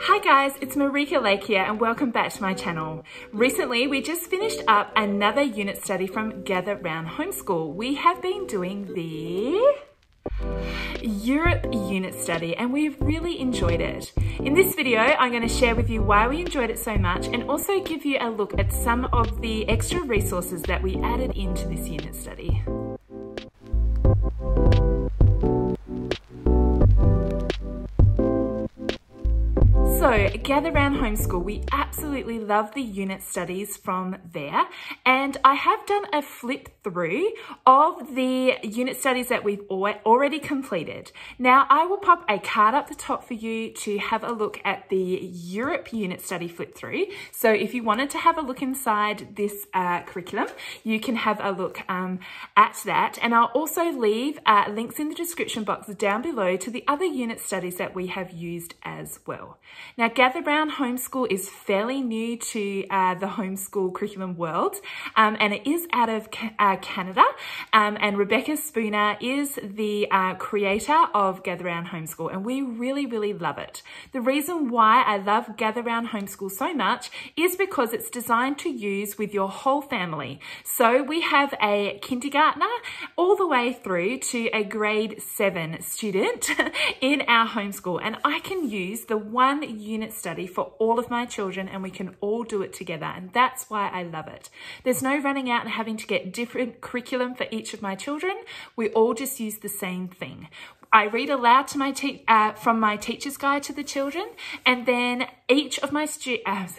Hi guys, it's Marika Lake here and welcome back to my channel. Recently, we just finished up another unit study from Gather Round Homeschool. We have been doing the Europe unit study and we've really enjoyed it. In this video, I'm going to share with you why we enjoyed it so much and also give you a look at some of the extra resources that we added into this unit study. So, Gather Round Homeschool, we absolutely love the unit studies from there, and I have done a flip through of the unit studies that we've already completed. Now, I will pop a card up the top for you to have a look at the Europe unit study flip through. So if you wanted to have a look inside this curriculum, you can have a look at that. And I'll also leave links in the description box down below to the other unit studies that we have used as well. Now, Gather Round Homeschool is fairly new to the homeschool curriculum world, and it is out of Canada, and Rebecca Spooner is the creator of Gather Round Homeschool, and we really love it. The reason why I love Gather Round Homeschool so much is because it's designed to use with your whole family. So we have a kindergartner all the way through to a grade 7 student in our homeschool, and I can use the one unit study for all of my children and we can all do it together, and that's why I love it. There's no running out and having to get different curriculum for each of my children. We all just use the same thing. I read aloud to my from my teacher's guide to the children, and then each of my students,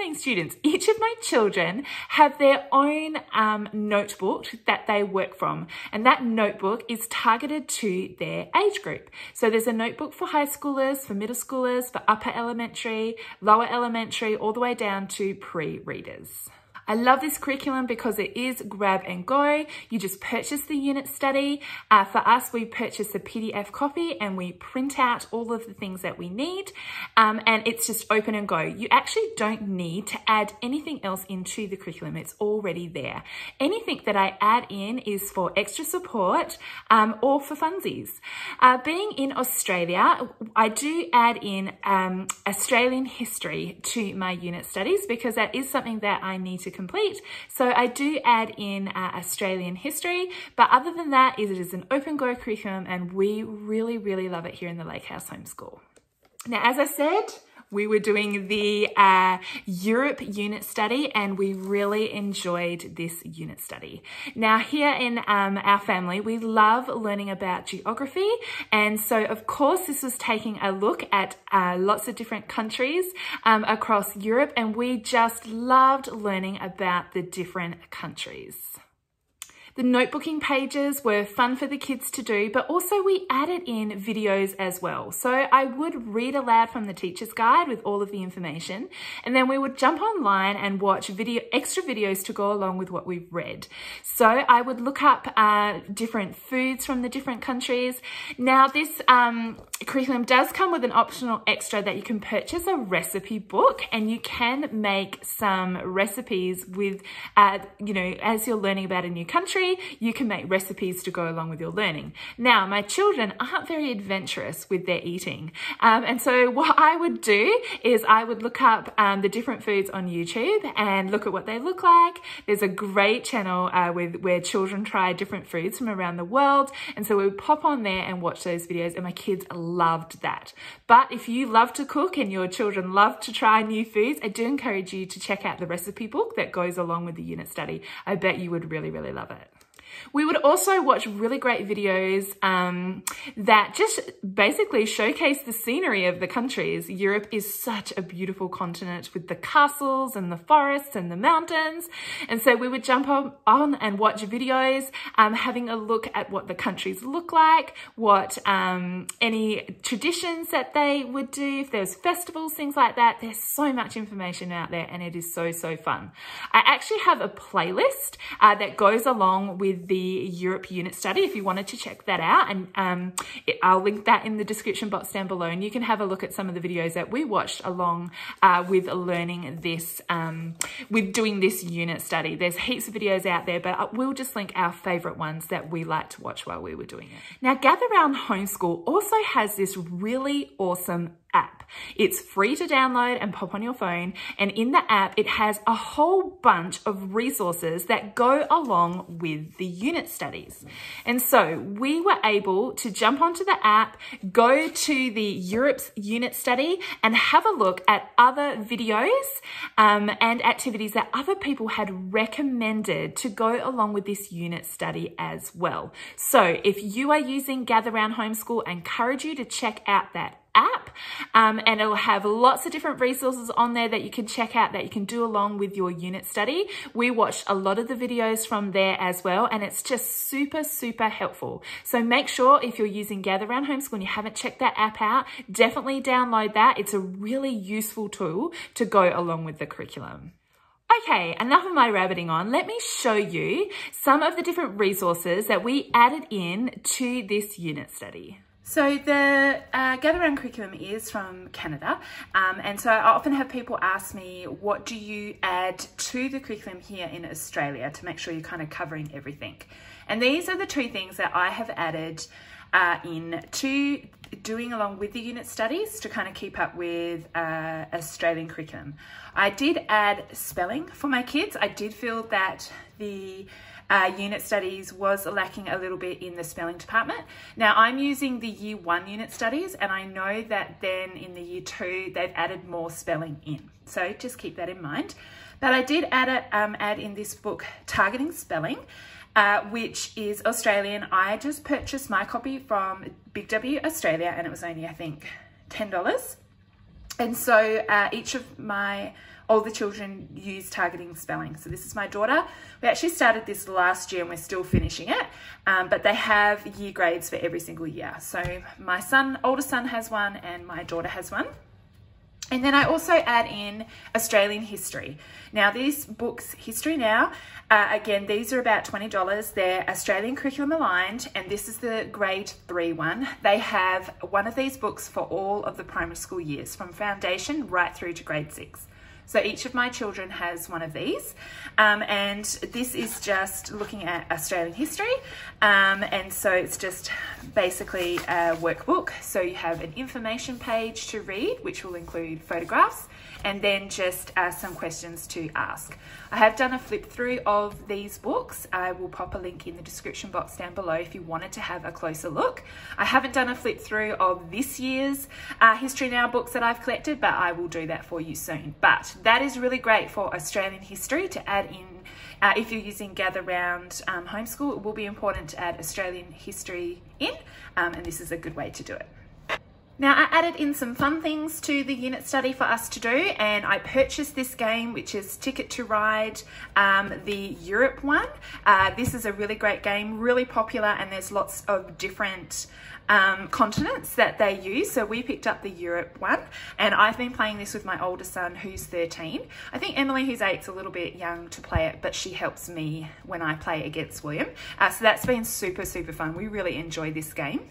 each of my children have their own notebook that they work from, and that notebook is targeted to their age group. So there's a notebook for high schoolers, for middle schoolers, for upper elementary, lower elementary, all the way down to pre-readers. I love this curriculum because it is grab and go. You just purchase the unit study. For us, we purchase a PDF copy and we print out all of the things that we need, and it's just open and go. You actually don't need to add anything else into the curriculum. It's already there. Anything that I add in is for extra support or for funsies. Being in Australia, I do add in Australian history to my unit studies because that is something that I need to complete. So I do add in Australian history, but other than that, it is an open go curriculum and we really love it here in the Lake House Homeschool. Now, as I said, we were doing the Europe unit study and we really enjoyed this unit study. Now here in our family, we love learning about geography. And so of course, this was taking a look at lots of different countries across Europe, and we just loved learning about the different countries. The notebooking pages were fun for the kids to do, but also we added in videos as well. So I would read aloud from the teacher's guide with all of the information, and then we would jump online and watch extra videos to go along with what we've read. So I would look up different foods from the different countries. Now this curriculum does come with an optional extra that you can purchase a recipe book, and you can make some recipes with, you know, as you're learning about a new country, you can make recipes to go along with your learning. Now, my children aren't very adventurous with their eating. And so what I would do is I would look up the different foods on YouTube and look at what they look like. There's a great channel where children try different foods from around the world. And so we would pop on there and watch those videos, and my kids loved that. But if you love to cook and your children love to try new foods, I do encourage you to check out the recipe book that goes along with the unit study. I bet you would really love it. We would also watch really great videos that just basically showcase the scenery of the countries. Europe is such a beautiful continent with the castles and the forests and the mountains. And so we would jump on and watch videos, having a look at what the countries look like, what any traditions that they would do, if there's festivals, things like that. There's so much information out there and it is so fun. I actually have a playlist that goes along with the Europe unit study if you wanted to check that out, and I'll link that in the description box down below, and you can have a look at some of the videos that we watched along with learning this, with doing this unit study. There's heaps of videos out there, but we'll just link our favorite ones that we like to watch while we were doing it. Now, Gather Round Homeschool also has this really awesome app. It's free to download and pop on your phone, and in the app it has a whole bunch of resources that go along with the unit studies. And so we were able to jump onto the app, go to the Europe's unit study and have a look at other videos and activities that other people had recommended to go along with this unit study as well. So if you are using Gather Round Homeschool, I encourage you to check out that app, and it'll have lots of different resources on there that you can check out that you can do along with your unit study. We watched a lot of the videos from there as well, and it's just super helpful. So make sure if you're using Gather Round Homeschool and you haven't checked that app out, definitely download that. It's a really useful tool to go along with the curriculum. Okay, enough of my rabbiting on. Let me show you some of the different resources that we added in to this unit study. So the Gather Round curriculum is from Canada, and so I often have people ask me, what do you add to the curriculum here in Australia to make sure you're kind of covering everything? And these are the two things that I have added in to doing along with the unit studies to kind of keep up with Australian curriculum. I did add spelling for my kids. I did feel that the unit studies was lacking a little bit in the spelling department. Now I'm using the year 1 unit studies, and I know that then in the year 2 they've added more spelling in, so just keep that in mind. But I did add in this book Targeting Spelling, which is Australian. I just purchased my copy from Big W Australia, and it was only, I think, $10. And so each of my older children use Targeting Spelling. So this is my daughter. We actually started this last year and we're still finishing it, but they have year grades for every single year. So my older son has one and my daughter has one. And then I also add in Australian history. Now these books, History Now, again, these are about $20. They're Australian curriculum aligned, and this is the grade 3 one. They have one of these books for all of the primary school years, from foundation right through to grade 6. So each of my children has one of these, and this is just looking at Australian history, and so it's just basically a workbook. So you have an information page to read, which will include photographs, and then just some questions to ask. I have done a flip through of these books. I will pop a link in the description box down below if you wanted to have a closer look. I haven't done a flip through of this year's History Now books that I've collected, but I will do that for you soon. But that is really great for Australian history to add in. If you're using Gather Round Homeschool, it will be important to add Australian history in, and this is a good way to do it. Now I added in some fun things to the unit study for us to do, and I purchased this game, which is Ticket to Ride, the Europe one. This is a really great game, really popular, and there's lots of different continents that they use. So we picked up the Europe one, and I've been playing this with my older son who's 13. I think Emily, who's 8, is a little bit young to play it, but she helps me when I play against William. So that's been super fun. We really enjoy this game.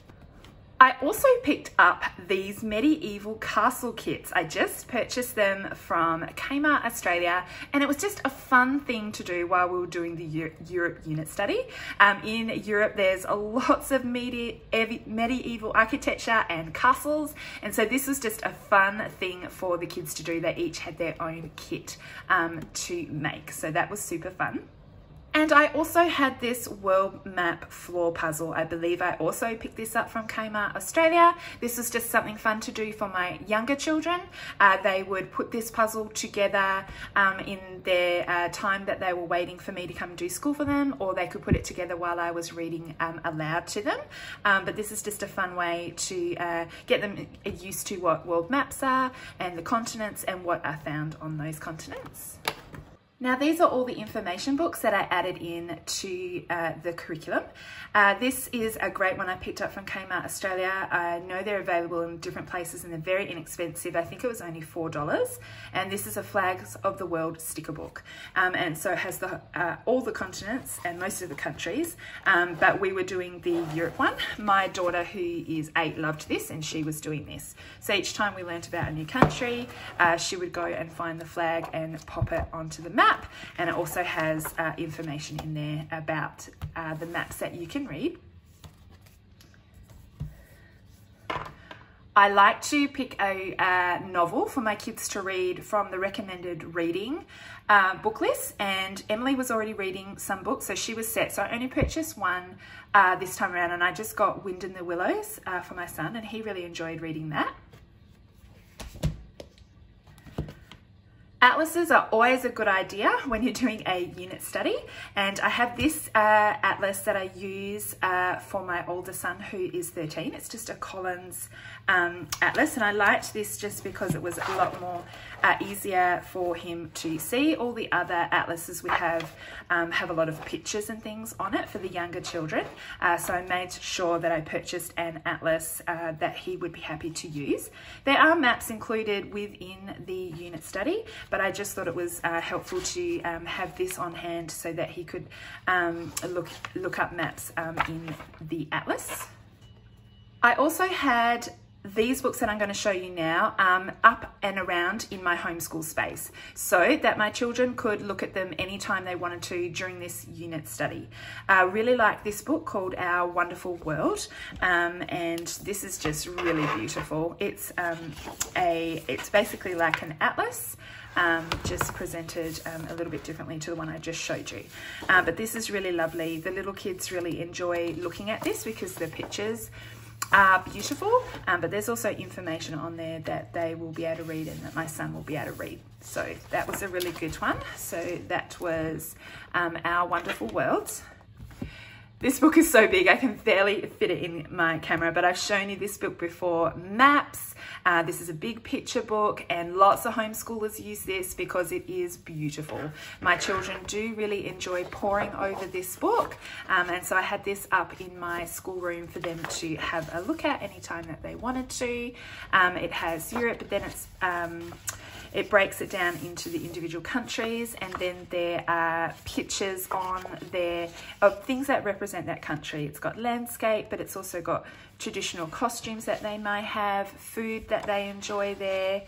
I also picked up these medieval castle kits. I just purchased them from Kmart Australia, and it was just a fun thing to do while we were doing the Europe unit study. In Europe, there's lots of medieval architecture and castles, and so this was just a fun thing for the kids to do. They each had their own kit to make, so that was super fun. And I also had this world map floor puzzle. I believe I also picked this up from Kmart Australia. This was just something fun to do for my younger children. They would put this puzzle together in their time that they were waiting for me to come and do school for them, or they could put it together while I was reading aloud to them. But this is just a fun way to get them used to what world maps are and the continents and what are found on those continents. Now these are all the information books that I added in to the curriculum. This is a great one I picked up from Kmart Australia. I know they're available in different places and they're very inexpensive. I think it was only $4. And this is a Flags of the World sticker book. And so it has all the continents and most of the countries, but we were doing the Europe one. My daughter, who is 8, loved this, and she was doing this. So each time we learnt about a new country, she would go and find the flag and pop it onto the map. And it also has information in there about the maps that you can read. I like to pick a novel for my kids to read from the recommended reading book list, and Emily was already reading some books, so she was set. So I only purchased one this time around, and I just got Wind in the Willows for my son, and he really enjoyed reading that. Atlases are always a good idea when you're doing a unit study, and I have this atlas that I use for my older son who is 13. It's just a Collins atlas, and I liked this just because it was a lot more easier for him to see. All the other atlases we have a lot of pictures and things on it for the younger children, so I made sure that I purchased an atlas that he would be happy to use. There are maps included within the unit study, but I just thought it was helpful to have this on hand so that he could look up maps in the atlas. I also had these books that I'm going to show you now up and around in my homeschool space so that my children could look at them anytime they wanted to during this unit study. I really like this book called Our Wonderful World, and this is just really beautiful. It's basically like an atlas, just presented a little bit differently to the one I just showed you. But this is really lovely. The little kids really enjoy looking at this because the pictures are beautiful, but there's also information on there that they will be able to read and that my son will be able to read. So that was a really good one. So that was Our Wonderful World. This book is so big I can barely fit it in my camera, but I've shown you this book before. Maps. This is a big picture book, and lots of homeschoolers use this because it is beautiful. My children do really enjoy poring over this book, and so I had this up in my schoolroom for them to have a look at anytime that they wanted to. It has Europe, but then it breaks it down into the individual countries, and then there are pictures on there of things that represent that country. It's got landscape, but it's also got traditional costumes that they may have, food that they enjoy there,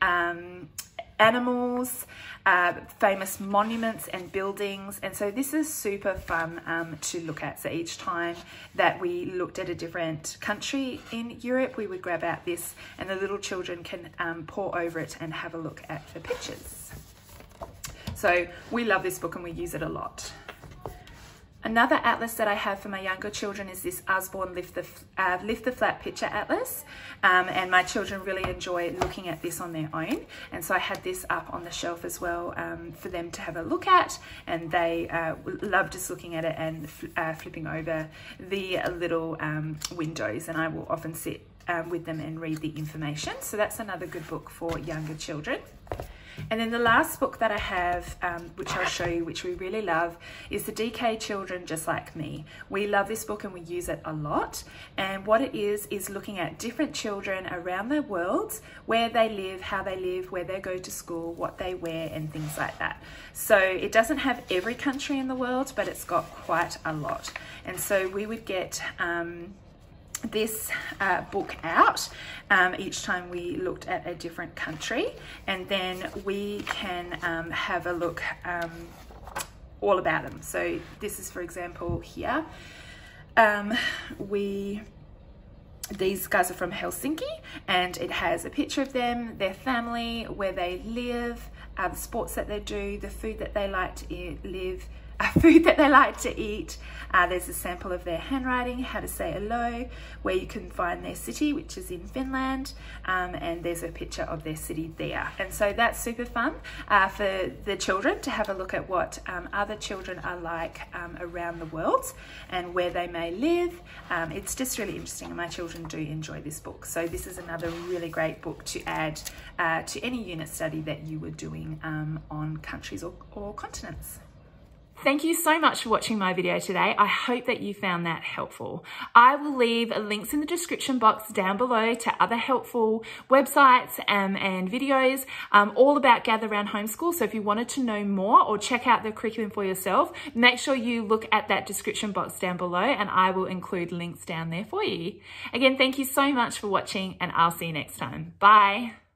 animals, famous monuments and buildings. And so this is super fun to look at. So each time that we looked at a different country in Europe, we would grab out this, and the little children can pore over it and have a look at the pictures. So we love this book and we use it a lot. Another atlas that I have for my younger children is this Usborne Lift the Flat Picture Atlas, and my children really enjoy looking at this on their own, and so I had this up on the shelf as well for them to have a look at, and they love just looking at it and flipping over the little windows, and I will often sit with them and read the information. So that's another good book for younger children. And then the last book that I have, which I'll show you, which we really love, is The DK Children Just Like Me. We love this book and we use it a lot. And what it is looking at different children around the world, where they live, how they live, where they go to school, what they wear, and things like that. So it doesn't have every country in the world, but it's got quite a lot. And so we would get this book out each time we looked at a different country, and then we can have a look all about them. So this is, for example, here these guys are from Helsinki, and it has a picture of them, their family, where they live, the sports that they do, the food that they like to eat. There's a sample of their handwriting, how to say hello, where you can find their city, which is in Finland, and there's a picture of their city there. And so that's super fun for the children to have a look at what other children are like around the world and where they may live. It's just really interesting, and my children do enjoy this book. So this is another really great book to add to any unit study that you were doing on countries or continents. Thank you so much for watching my video today. I hope that you found that helpful. I will leave links in the description box down below to other helpful websites and videos all about Gather Round Homeschool. So if you wanted to know more or check out the curriculum for yourself, make sure you look at that description box down below, and I will include links down there for you. Again, thank you so much for watching, and I'll see you next time. Bye.